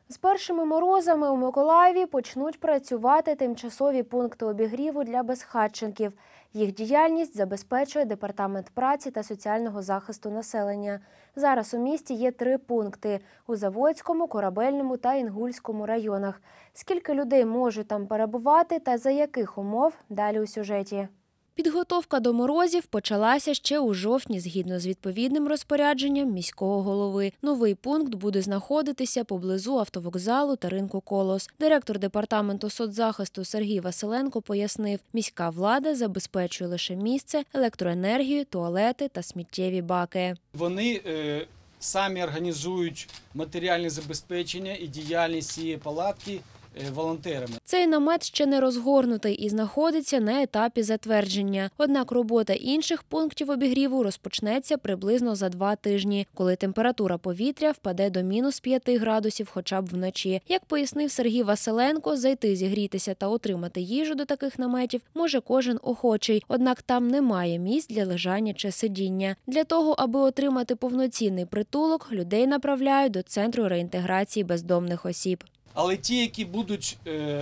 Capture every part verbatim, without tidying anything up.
З першими морозами у Миколаєві почнуть працювати тимчасові пункти обігріву для безхатченків. Їх діяльність забезпечує Департамент праці та соціального захисту населення. Зараз у місті є три пункти – у Заводському, Корабельному та Інгульському районах. Скільки людей можуть там перебувати та за яких умов – далі у сюжеті. Підготовка до морозів почалася ще у жовтні згідно з відповідним розпорядженням міського голови. Новий пункт буде знаходитися поблизу автовокзалу та ринку «Колос». Директор департаменту соцзахисту Сергій Василенко пояснив, міська влада забезпечує лише місце, електроенергію, туалети та сміттєві баки. Вони е, самі організують матеріальне забезпечення і діяльність цієї палатки волонтерами. Цей намет ще не розгорнутий і знаходиться на етапі затвердження. Однак робота інших пунктів обігріву розпочнеться приблизно за два тижні, коли температура повітря впаде до мінус п'яти градусів хоча б вночі. Як пояснив Сергій Василенко, зайти зігрітися та отримати їжу до таких наметів може кожен охочий. Однак там немає місць для лежання чи сидіння. Для того, аби отримати повноцінний притулок, людей направляють до Центру реінтеграції бездомних осіб. Але ті, які будуть е,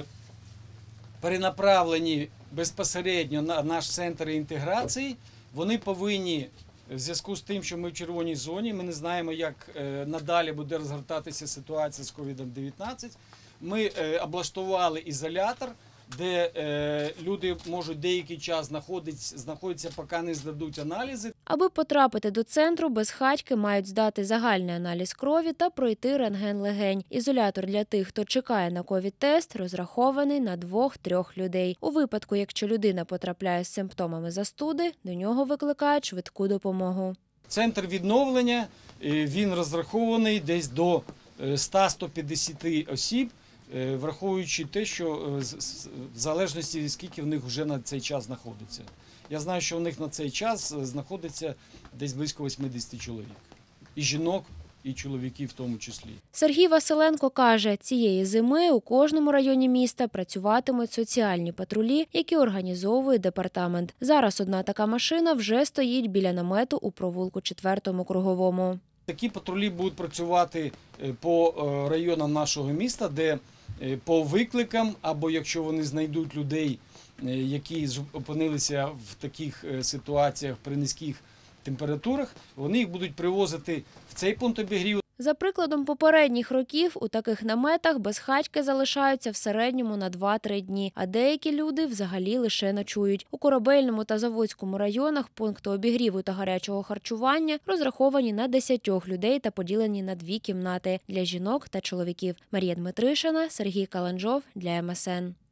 перенаправлені безпосередньо на наш центр інтеграції, вони повинні, в зв'язку з тим, що ми в червоній зоні, ми не знаємо, як е, надалі буде розгортатися ситуація з ковід дев'ятнадцять, ми е, облаштували ізолятор, де е, люди можуть деякий час знаходитися, знаходитися, поки не здадуть аналізи. Аби потрапити до центру, безхатьки мають здати загальний аналіз крові та пройти рентген легень. Ізолятор для тих, хто чекає на ковід-тест, розрахований на двох-трьох людей. У випадку, якщо людина потрапляє з симптомами застуди, до нього викликають швидку допомогу. Центр відновлення, він розрахований десь до ста - ста п'ятдесяти осіб, враховуючи те, що в залежності від скільки в них вже на цей час знаходиться. Я знаю, що в них на цей час знаходиться десь близько вісімдесят чоловік. І жінок, і чоловіків в тому числі. Сергій Василенко каже, цієї зими у кожному районі міста працюватимуть соціальні патрулі, які організовує департамент. Зараз одна така машина вже стоїть біля намету у провулку четвертому Круговому. Такі патрулі будуть працювати по районам нашого міста, де по викликам, або якщо вони знайдуть людей, які опинилися в таких ситуаціях при низьких температурах, вони їх будуть привозити в цей пункт обігріву. За прикладом попередніх років, у таких наметах безхатьки залишаються в середньому на два-три дні, а деякі люди взагалі лише ночують. У Корабельному та Заводському районах пункти обігріву та гарячого харчування розраховані на десятьох людей та поділені на дві кімнати – для жінок та чоловіків. Марія Дмитришина, Сергій Каланжов для ем ес ен.